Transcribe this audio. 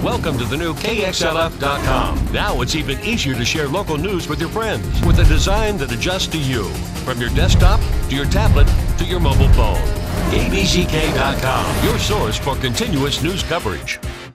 Welcome to the new KXLF.com. Now it's even easier to share local news with your friends with a design that adjusts to you. From your desktop to your tablet to your mobile phone. KBGK.com, your source for continuous news coverage.